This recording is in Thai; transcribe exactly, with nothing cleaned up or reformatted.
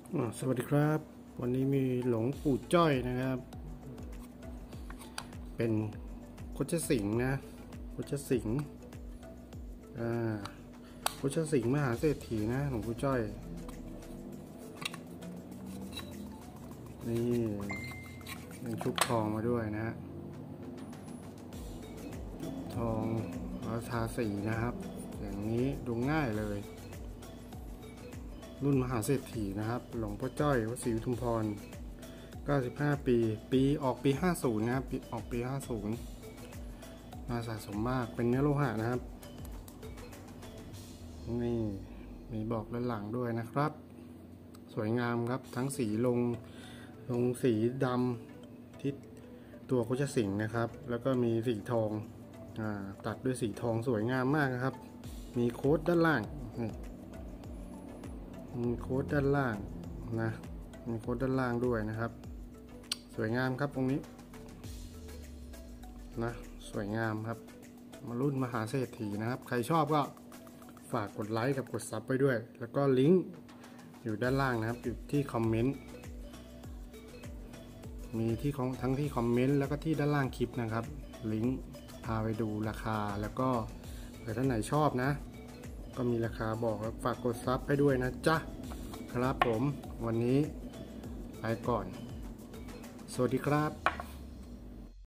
สวัสดีครับวันนี้มีหลวงปู่จ้อยนะครับ เป็นโคชสิงห์นะโคชสิงห์อ่าโคชสิงห์มหาเศรษฐีนะหลวงปู่จ้อยนี่เป็นชุบทองมาด้วยนะทองราชาสีนะครับอย่างนี้ดูง่ายเลยรุ่นมหาเศรษฐีนะครับหลวงพ่อจ้อยวัดศรีอุทุมพรเก้าสิบห้าปีปีออกปีห้าสิบนะครับปีออกปีห้าสิบมาสะสมมากเป็นเนื้อโลหะนะครับนี่มีบอกด้านหลังด้วยนะครับสวยงามครับทั้งสีลงลงสีดำที่ตัวโคชสิงห์นะครับแล้วก็มีสีทองอ่าตัดด้วยสีทองสวยงามมากนะครับมีโค้ดด้านล่างนี่มีโค้ดด้านล่างนะมีโค้ดด้านล่างด้วยนะครับสวยงามครับตรงนี้นะสวยงามครับมารุ่นมหาเศรษฐีนะครับใครชอบก็ฝากกดไลค์กับกดซับไปด้วยแล้วก็ลิงก์อยู่ด้านล่างนะครับอยู่ที่คอมเมนต์มีที่ของทั้งที่คอมเมนต์แล้วก็ที่ด้านล่างคลิปนะครับลิงก์พาไปดูราคาแล้วก็เผื่อท่านไหนชอบนะก็มีราคาบอกแล้วฝากกดซับให้ด้วยนะจ๊ะครับผมวันนี้ไปก่อนสวัสดีครับ